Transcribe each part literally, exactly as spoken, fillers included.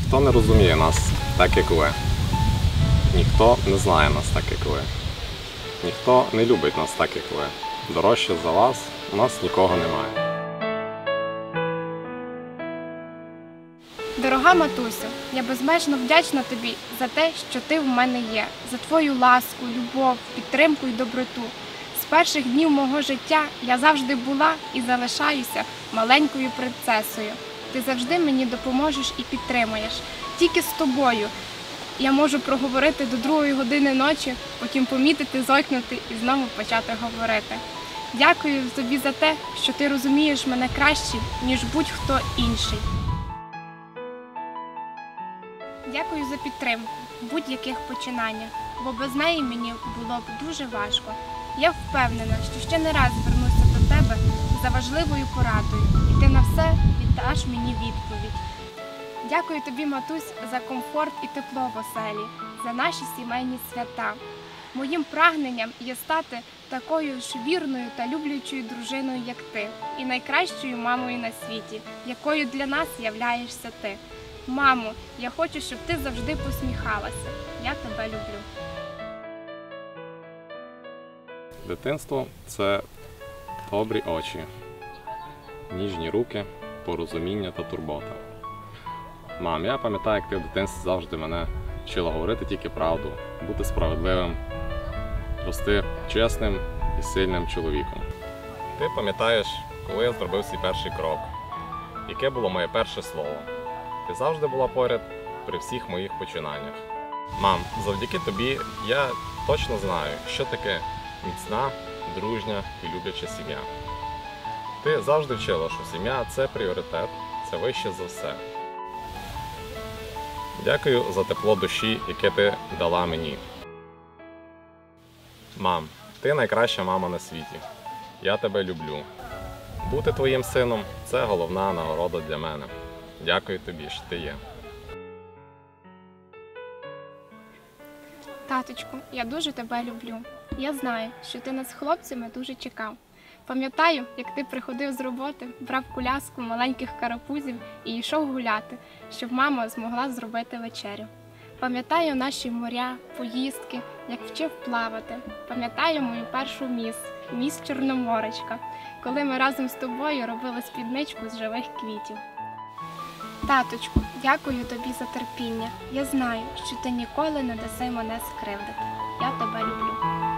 Ніхто не розуміє нас так, як ви. Ніхто не знає нас так, як ви. Ніхто не любить нас так, як ви. Дорожче за вас у нас нікого немає. Дорога матусю, я безмежно вдячна тобі за те, що ти в мене є, за твою ласку, любов, підтримку і доброту. З перших днів мого життя я завжди була і залишаюся маленькою принцесою. Ти завжди мені допоможеш і підтримаєш. Тільки з тобою я можу проговорити до другої години ночі, потім помітити, зойкнути і знову почати говорити. Дякую тобі за те, що ти розумієш мене краще, ніж будь-хто інший. Дякую за підтримку в будь-яких починаннях, бо без неї мені було б дуже важко. Я впевнена, що ще не раз звернуся до тебе за важливою порадою, і ти на все віддаш мені відповідь. Дякую тобі, матусь, за комфорт і тепло в оселі, за наші сімейні свята. Моїм прагненням є стати такою ж вірною та люблячою дружиною, як ти, і найкращою мамою на світі, якою для нас являєшся ти. Мамо, я хочу, щоб ти завжди посміхалася. Я тебе люблю. Дитинство – це добрі очі, ніжні руки, порозуміння та турбота. Мам, я пам'ятаю, як ти в дитинстві завжди мене вчила говорити тільки правду, бути справедливим, рости чесним і сильним чоловіком. Ти пам'ятаєш, коли я зробив свій перший крок, яке було моє перше слово. Ти завжди була поряд при всіх моїх починаннях. Мам, завдяки тобі я точно знаю, що таке міцна, дружня і любляча сім'я. Ти завжди вчила, що сім'я – це пріоритет, це вище за все. Дякую за тепло душі, яке ти дала мені. Мам, ти найкраща мама на світі. Я тебе люблю. Бути твоїм сином – це головна нагорода для мене. Дякую тобі, що ти є. Таточку, я дуже тебе люблю. Я знаю, що ти нас з хлопцями дуже чекав. Пам'ятаю, як ти приходив з роботи, брав коляску маленьких карапузів і йшов гуляти, щоб мама змогла зробити вечерю. Пам'ятаю наші моря, поїздки, як вчив плавати. Пам'ятаю мою першу міс, міс Чорноморочка, коли ми разом з тобою робили спідничку з живих квітів. Таточку, дякую тобі за терпіння. Я знаю, що ти ніколи не даси мене скривдити. Я тебе люблю.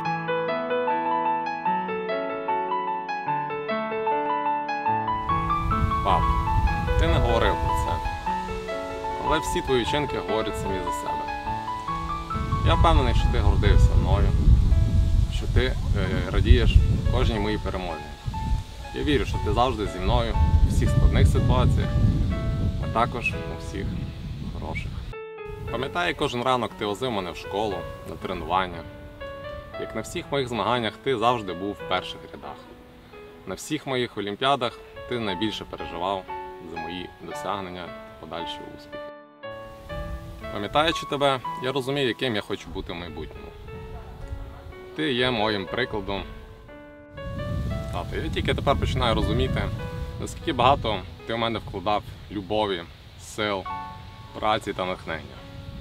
Пап, ти не говорив про це, але всі твої вчинки говорять самі за себе. Я впевнений, що ти гордився мною, що ти е, радієш кожній моїй перемозі. Я вірю, що ти завжди зі мною у всіх складних ситуаціях, а також у всіх хороших. Пам'ятаю, кожен ранок ти возив мене в школу, на тренування. Як на всіх моїх змаганнях ти завжди був в перших рядах. На всіх моїх олімпіадах ти найбільше переживав за мої досягнення та подальші успіхи. Пам'ятаючи тебе, я розумію, яким я хочу бути в майбутньому. Ти є моїм прикладом. Тато, я тільки тепер починаю розуміти, наскільки багато ти в мене вкладав любові, сил, праці та натхнення.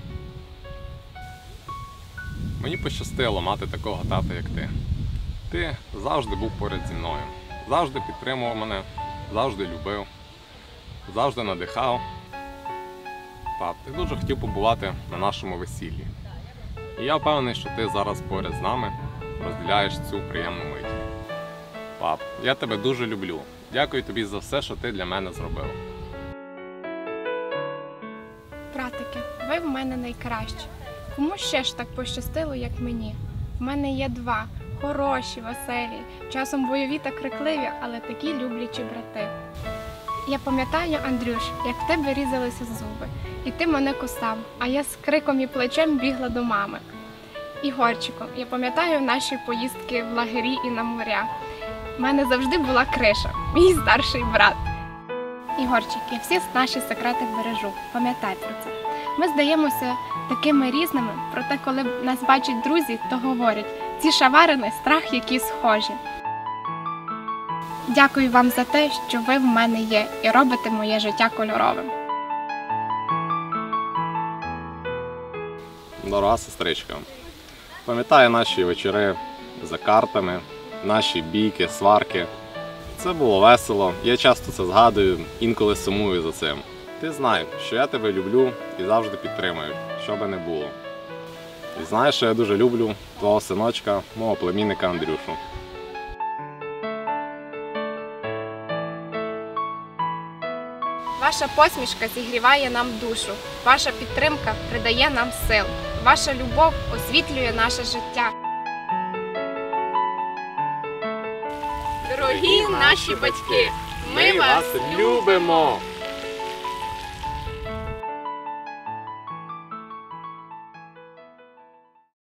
Мені пощастило мати такого тата, як ти. Ти завжди був поряд зі мною, завжди підтримував мене, завжди любив, завжди надихав. Пап, ти дуже хотів побувати на нашому весіллі. І я впевнений, що ти зараз поряд з нами розділяєш цю приємну мить. Пап, я тебе дуже люблю. Дякую тобі за все, що ти для мене зробив. Братики, ви в мене найкращі. Кому ще ж так пощастило, як мені? В мене є два хороші, веселі, часом бойові та крикливі, але такі люблячі брати. Я пам'ятаю, Андрюш, як в тебе різалися зуби, і ти мене кусав, а я з криком і плечем бігла до мами. Ігорчику, я пам'ятаю наші поїздки в лагері і на моря. В мене завжди була Криша, мій старший брат. Ігорчик, я всі наші секрети бережу, пам'ятай про це. Ми здаємося такими різними, проте коли нас бачать друзі, то говорять, ці шаварини – страх, які схожі. Дякую вам за те, що ви в мене є і робите моє життя кольоровим. дорога сестричка. Пам'ятаю наші вечори за картами, наші бійки, сварки. Це було весело, я часто це згадую, інколи сумую за цим. Ти знай, що я тебе люблю і завжди підтримую, що би не було. І знаєш, що я дуже люблю твого синочка, мого племінника Андрюшу. Ваша посмішка зігріває нам душу, ваша підтримка придає нам сил, ваша любов освітлює наше життя. Дорогі наші батьки, ми вас любимо!